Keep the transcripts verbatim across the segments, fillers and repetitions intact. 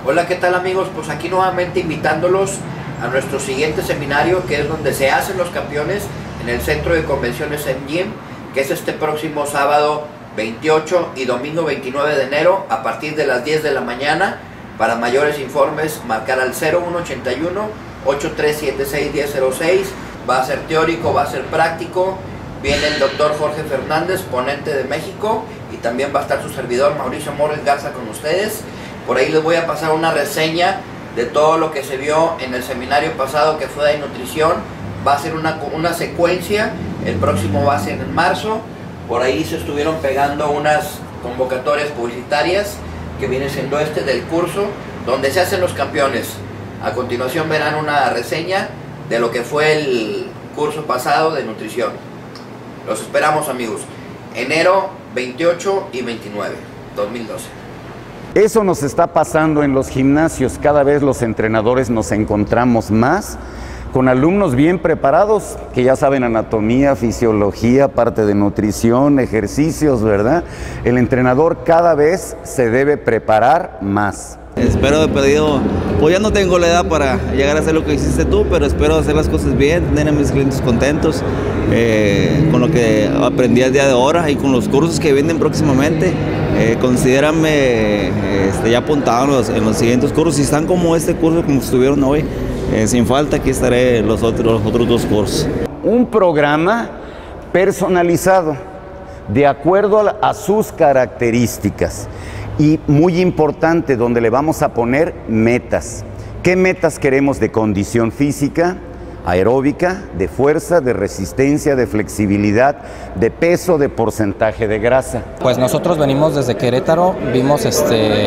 Hola, ¿qué tal amigos? Pues aquí nuevamente invitándolos a nuestro siguiente seminario, que es donde se hacen los campeones en el Centro de Convenciones M G M, que es este próximo sábado veintiocho y domingo veintinueve de enero a partir de las diez de la mañana. Para mayores informes, marcar al cero uno ochenta y uno, ochenta y tres setenta y seis, diez cero seis. Va a ser teórico, va a ser práctico. Viene el doctor Jorge Fernández, ponente de México, y también va a estar su servidor Mauricio Morris Garza con ustedes. Por ahí les voy a pasar una reseña de todo lo que se vio en el seminario pasado, que fue de nutrición. Va a ser una, una secuencia, el próximo va a ser en marzo. Por ahí se estuvieron pegando unas convocatorias publicitarias, que viene siendo este del curso, donde se hacen los campeones. A continuación verán una reseña de lo que fue el curso pasado de nutrición. Los esperamos amigos, enero veintiocho y veintinueve, dos mil doce. Eso nos está pasando en los gimnasios. Cada vez los entrenadores nos encontramos más con alumnos bien preparados, que ya saben anatomía, fisiología, parte de nutrición, ejercicios, ¿verdad? El entrenador cada vez se debe preparar más. Espero de pedido, pues ya no tengo la edad para llegar a hacer lo que hiciste tú, pero espero hacer las cosas bien, tener a mis clientes contentos eh, con lo que aprendí el día de ahora y con los cursos que vienen próximamente. Eh, considérame este, ya apuntado en los, en los siguientes cursos. Si están como este curso, como estuvieron hoy, eh, sin falta aquí estaré los otros, los otros dos cursos. Un programa personalizado, de acuerdo a, a sus características. Y muy importante, donde le vamos a poner metas. ¿Qué metas queremos de condición física, aeróbica, de fuerza, de resistencia, de flexibilidad, de peso, de porcentaje de grasa? Pues nosotros venimos desde Querétaro, vimos este,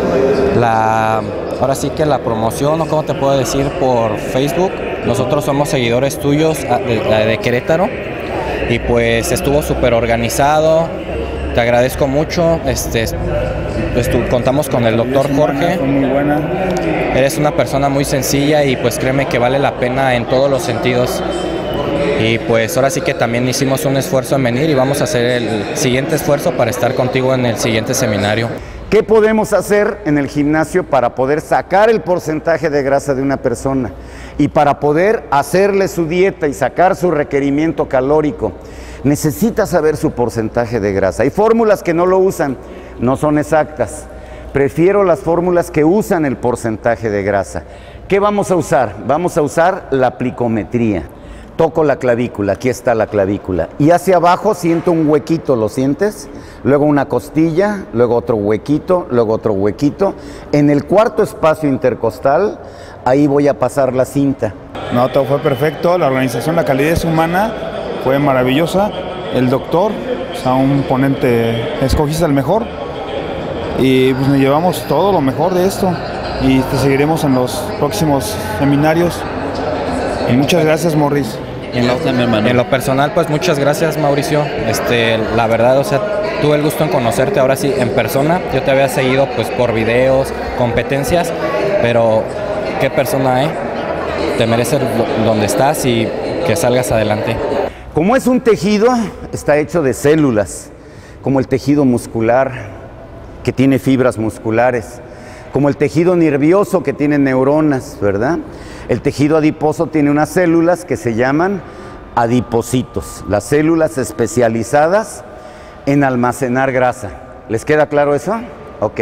la, ahora sí que la promoción, o cómo te puedo decir, por Facebook. Nosotros somos seguidores tuyos de, de Querétaro y pues estuvo súper organizado. Te agradezco mucho, este, pues tú, contamos con el doctor Jorge. Fue muy buena. Eres una persona muy sencilla y pues créeme que vale la pena en todos los sentidos. Y pues ahora sí que también hicimos un esfuerzo en venir y vamos a hacer el siguiente esfuerzo para estar contigo en el siguiente seminario. ¿Qué podemos hacer en el gimnasio para poder sacar el porcentaje de grasa de una persona y para poder hacerle su dieta y sacar su requerimiento calórico? Necesita saber su porcentaje de grasa. Hay fórmulas que no lo usan, no son exactas. Prefiero las fórmulas que usan el porcentaje de grasa. ¿Qué vamos a usar? Vamos a usar la plicometría. Toco la clavícula, aquí está la clavícula. Y hacia abajo siento un huequito, ¿lo sientes? Luego una costilla, luego otro huequito, luego otro huequito. En el cuarto espacio intercostal, ahí voy a pasar la cinta. No, todo fue perfecto, la organización, la calidez humana fue maravillosa. El doctor, o sea, un ponente, escogiste el mejor. Y pues nos llevamos todo lo mejor de esto. Y te seguiremos en los próximos seminarios. Y muchas gracias, Morris. En lo, en lo personal, pues muchas gracias, Mauricio. Este, la verdad, o sea, tuve el gusto en conocerte ahora sí en persona. Yo te había seguido pues por videos, competencias, pero qué persona, ¿eh? Te mereces donde estás y que salgas adelante. Como es un tejido, está hecho de células, como el tejido muscular, que tiene fibras musculares, como el tejido nervioso, que tiene neuronas, ¿verdad? El tejido adiposo tiene unas células que se llaman adipocitos, las células especializadas en almacenar grasa. ¿Les queda claro eso? Ok.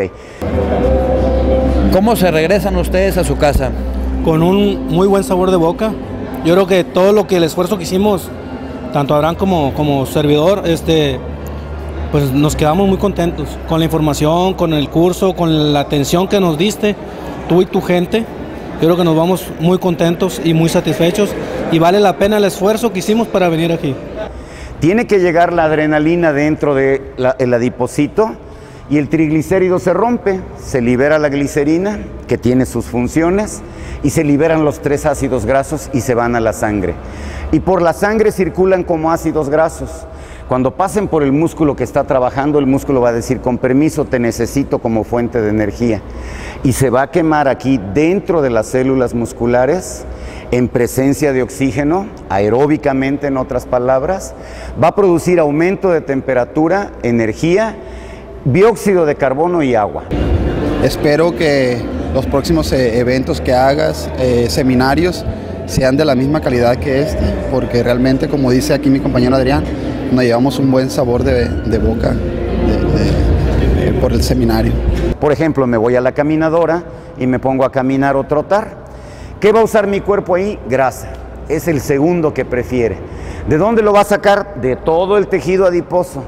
¿Cómo se regresan ustedes a su casa? Con un muy buen sabor de boca. Yo creo que todo lo que el esfuerzo que hicimos, tanto Abraham como, como servidor, este, pues nos quedamos muy contentos con la información, con el curso, con la atención que nos diste, tú y tu gente. Yo creo que nos vamos muy contentos y muy satisfechos y vale la pena el esfuerzo que hicimos para venir aquí. Tiene que llegar la adrenalina dentro del adipocito y el triglicérido se rompe, se libera la glicerina, que tiene sus funciones, y se liberan los tres ácidos grasos y se van a la sangre. Y por la sangre circulan como ácidos grasos. Cuando pasen por el músculo que está trabajando, el músculo va a decir, con permiso, te necesito como fuente de energía. Y se va a quemar aquí dentro de las células musculares, en presencia de oxígeno, aeróbicamente en otras palabras, va a producir aumento de temperatura, energía, dióxido de carbono y agua. Espero que los próximos eh, eventos que hagas, eh, seminarios, sean de la misma calidad que este, porque realmente, como dice aquí mi compañero Adrián, nos llevamos un buen sabor de, de boca de, de, de, por el seminario. Por ejemplo, me voy a la caminadora y me pongo a caminar o trotar. ¿Qué va a usar mi cuerpo ahí? Grasa. Es el segundo que prefiere. ¿De dónde lo va a sacar? De todo el tejido adiposo.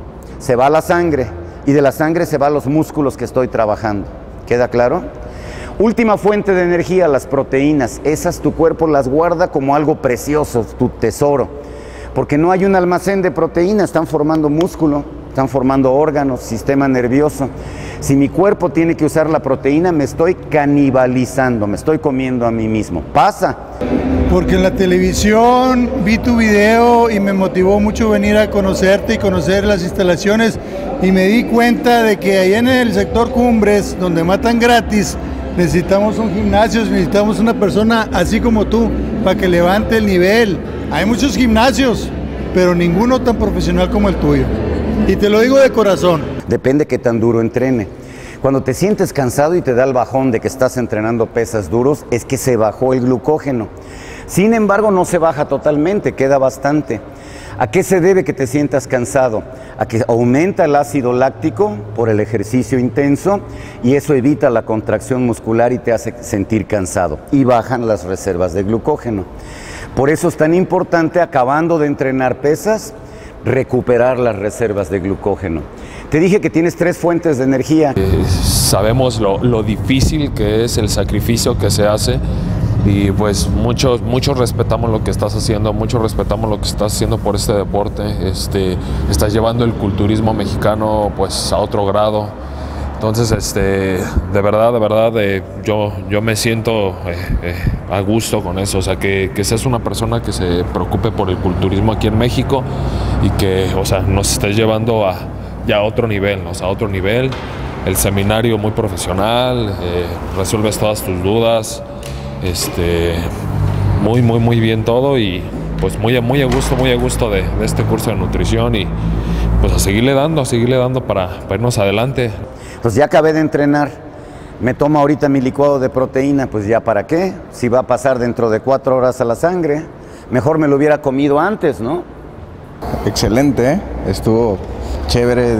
Se va a la sangre y de la sangre se va a los músculos que estoy trabajando. ¿Queda claro? Última fuente de energía, las proteínas. Esas tu cuerpo las guarda como algo precioso, tu tesoro. Porque no hay un almacén de proteínas, están formando músculo, están formando órganos, sistema nervioso. Si mi cuerpo tiene que usar la proteína, me estoy canibalizando, me estoy comiendo a mí mismo. Pasa. Porque en la televisión vi tu video y me motivó mucho venir a conocerte y conocer las instalaciones, y me di cuenta de que allá en el sector Cumbres, donde matan gratis, necesitamos un gimnasio, necesitamos una persona así como tú para que levante el nivel. Hay muchos gimnasios, pero ninguno tan profesional como el tuyo. Y te lo digo de corazón. Depende qué tan duro entrene. Cuando te sientes cansado y te da el bajón de que estás entrenando pesas duros, es que se bajó el glucógeno. Sin embargo, no se baja totalmente, queda bastante. ¿A qué se debe que te sientas cansado? A que aumenta el ácido láctico por el ejercicio intenso y eso evita la contracción muscular y te hace sentir cansado. Y bajan las reservas de glucógeno. Por eso es tan importante, acabando de entrenar pesas, recuperar las reservas de glucógeno. Te dije que tienes tres fuentes de energía. Eh, sabemos lo, lo difícil que es el sacrificio que se hace y pues muchos, muchos respetamos lo que estás haciendo, muchos respetamos lo que estás haciendo por este deporte. Este, estás llevando el culturismo mexicano pues a otro grado. Entonces, este, de verdad, de verdad, eh, yo, yo me siento eh, eh, a gusto con eso, o sea, que, que seas una persona que se preocupe por el culturismo aquí en México y que, o sea, nos estés llevando a, ya a otro nivel, o sea, a otro nivel, el seminario muy profesional, eh, resuelves todas tus dudas, este, muy, muy, muy bien todo y pues muy, muy a gusto, muy a gusto de, de este curso de nutrición y pues a seguirle dando, a seguirle dando para, para irnos adelante. Pues ya acabé de entrenar, me tomo ahorita mi licuado de proteína, pues ya para qué, si va a pasar dentro de cuatro horas a la sangre, mejor me lo hubiera comido antes, ¿no? Excelente, ¿eh? Estuvo chévere,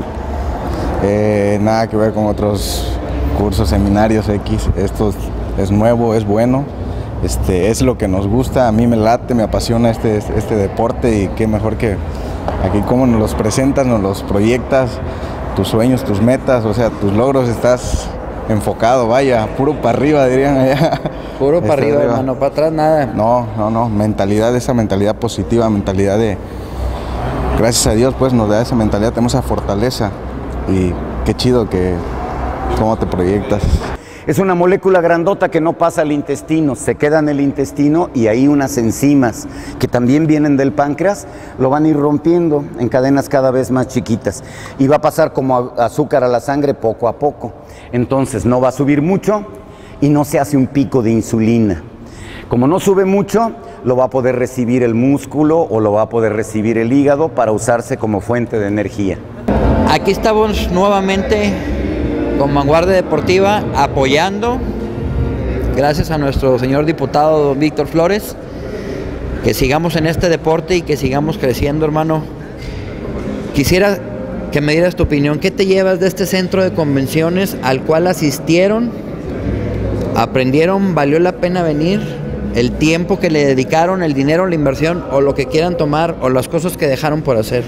eh, nada que ver con otros cursos, seminarios X, esto es nuevo, es bueno, este, es lo que nos gusta, a mí me late, me apasiona este, este deporte y qué mejor que aquí cómo nos los presentas, nos los proyectas, tus sueños, tus metas, o sea, tus logros, estás enfocado, vaya, puro para arriba dirían allá. Puro para arriba, arriba, hermano, para atrás nada. No, no, no, mentalidad, esa mentalidad positiva, mentalidad de, gracias a Dios, pues nos da esa mentalidad, tenemos esa fortaleza y qué chido que, cómo te proyectas. Es una molécula grandota que no pasa al intestino, se queda en el intestino y ahí unas enzimas que también vienen del páncreas lo van a ir rompiendo en cadenas cada vez más chiquitas y va a pasar como azúcar a la sangre poco a poco. Entonces no va a subir mucho y no se hace un pico de insulina. Como no sube mucho, lo va a poder recibir el músculo o lo va a poder recibir el hígado para usarse como fuente de energía. Aquí estamos nuevamente con Vanguardia Deportiva apoyando, gracias a nuestro señor diputado don Víctor Flores, que sigamos en este deporte y que sigamos creciendo, hermano. Quisiera que me dieras tu opinión, ¿qué te llevas de este centro de convenciones al cual asistieron, aprendieron, valió la pena venir, el tiempo que le dedicaron, el dinero, la inversión o lo que quieran tomar o las cosas que dejaron por hacer?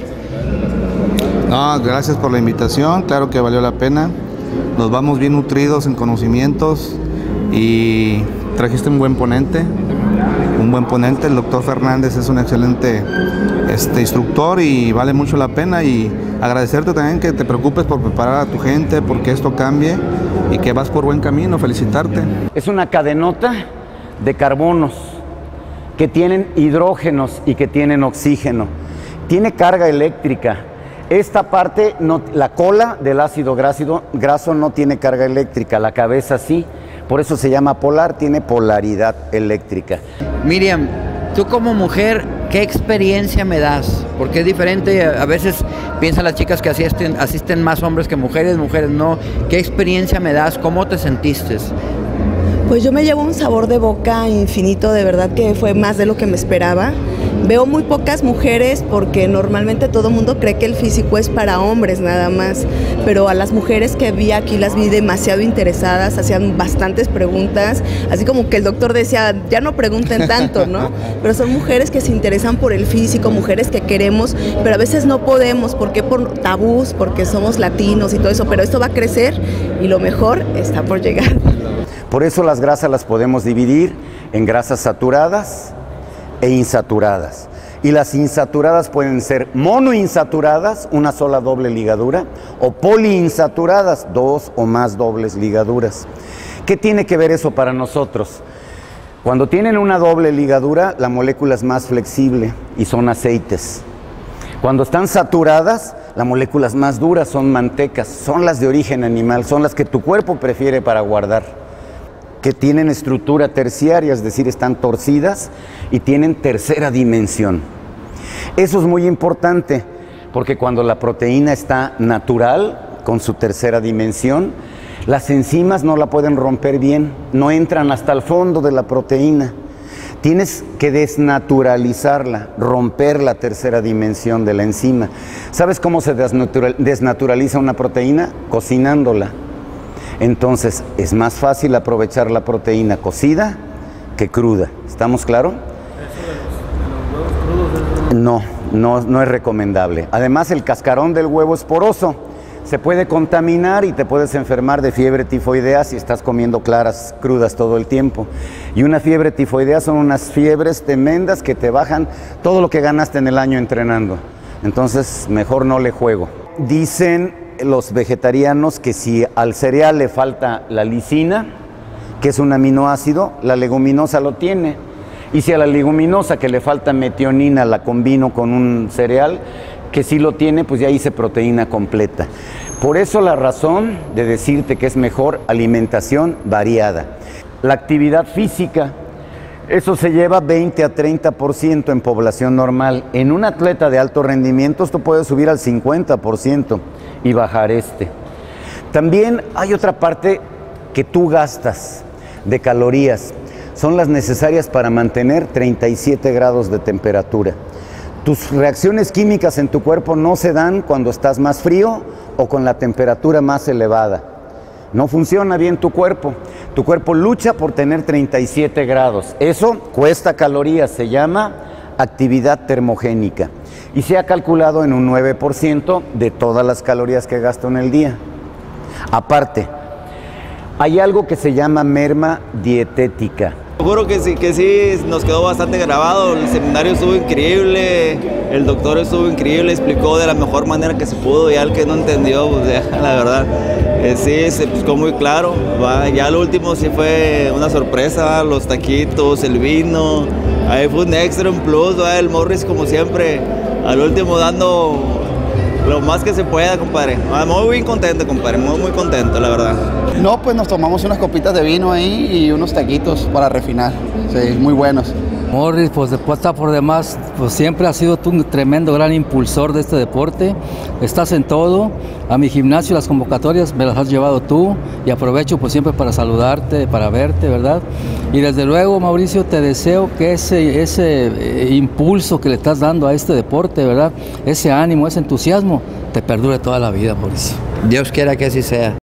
No, gracias por la invitación, claro que valió la pena. Nos vamos bien nutridos en conocimientos y trajiste un buen ponente, un buen ponente, el doctor Fernández es un excelente este, instructor y vale mucho la pena y agradecerte también que te preocupes por preparar a tu gente, porque esto cambie y que vas por buen camino, felicitarte. Es una cadenota de carbonos que tienen hidrógenos y que tienen oxígeno, tiene carga eléctrica. Esta parte, no, la cola del ácido graso, graso no tiene carga eléctrica, la cabeza sí, por eso se llama polar, tiene polaridad eléctrica. Miriam, tú como mujer, ¿qué experiencia me das? Porque es diferente, a veces piensan las chicas que asisten, asisten más hombres que mujeres, mujeres no. ¿Qué experiencia me das? ¿Cómo te sentiste? Pues yo me llevo un sabor de boca infinito, de verdad que fue más de lo que me esperaba. Veo muy pocas mujeres porque normalmente todo el mundo cree que el físico es para hombres nada más, pero a las mujeres que vi aquí las vi demasiado interesadas, hacían bastantes preguntas, así como que el doctor decía, ya no pregunten tanto, ¿no? Pero son mujeres que se interesan por el físico, mujeres que queremos, pero a veces no podemos, ¿por qué? Por tabús, porque somos latinos y todo eso, pero esto va a crecer y lo mejor está por llegar. Por eso las grasas las podemos dividir en grasas saturadas e insaturadas. Y las insaturadas pueden ser monoinsaturadas, una sola doble ligadura, o poliinsaturadas, dos o más dobles ligaduras. ¿Qué tiene que ver eso para nosotros? Cuando tienen una doble ligadura, la molécula es más flexible y son aceites. Cuando están saturadas, las moléculas más duras son mantecas, son las de origen animal, son las que tu cuerpo prefiere para guardar, que tienen estructura terciaria, es decir, están torcidas y tienen tercera dimensión. Eso es muy importante, porque cuando la proteína está natural, con su tercera dimensión, las enzimas no la pueden romper bien, no entran hasta el fondo de la proteína. Tienes que desnaturalizarla, romper la tercera dimensión de la enzima. ¿Sabes cómo se desnatural- desnaturaliza una proteína? Cocinándola. Entonces, es más fácil aprovechar la proteína cocida que cruda. ¿Estamos claros? No, no, no es recomendable. Además, el cascarón del huevo es poroso. Se puede contaminar y te puedes enfermar de fiebre tifoidea si estás comiendo claras crudas todo el tiempo. Y una fiebre tifoidea son unas fiebres tremendas que te bajan todo lo que ganaste en el año entrenando. Entonces, mejor no le juego. Dicen los vegetarianos que si al cereal le falta la lisina, que es un aminoácido, la leguminosa lo tiene. Y si a la leguminosa que le falta metionina la combino con un cereal, que sí lo tiene, pues ya hice proteína completa. Por eso la razón de decirte que es mejor alimentación variada. La actividad física, eso se lleva veinte a treinta por ciento en población normal. En un atleta de alto rendimiento esto puede subir al cincuenta por ciento y bajar este. También hay otra parte que tú gastas de calorías. Son las necesarias para mantener treinta y siete grados de temperatura. Tus reacciones químicas en tu cuerpo no se dan cuando estás más frío o con la temperatura más elevada. No funciona bien tu cuerpo. Tu cuerpo lucha por tener treinta y siete grados. Eso cuesta calorías, se llama actividad termogénica. Y se ha calculado en un nueve por ciento de todas las calorías que gasto en el día. Aparte, hay algo que se llama merma dietética. Seguro que sí, que sí, nos quedó bastante grabado, el seminario estuvo increíble, el doctor estuvo increíble, explicó de la mejor manera que se pudo, ya el que no entendió, pues ya, la verdad, eh, sí, se explicó muy claro, ¿va? Ya lo último sí fue una sorpresa, ¿va? Los taquitos, el vino, ahí fue un extra, un plus, ¿va? El Morris como siempre, al último dando lo más que se pueda, compadre. Muy bien contento, compadre, muy, muy contento, la verdad. No, pues nos tomamos unas copitas de vino ahí y unos taquitos para refinar. Sí, muy buenos. Morris, pues después está por demás, pues siempre has sido tú un tremendo gran impulsor de este deporte. Estás en todo. A mi gimnasio las convocatorias me las has llevado tú y aprovecho pues siempre para saludarte, para verte, ¿verdad? Y desde luego, Mauricio, te deseo que ese, ese impulso que le estás dando a este deporte, ¿verdad? Ese ánimo, ese entusiasmo, te perdure toda la vida, Mauricio. Dios quiera que así sea.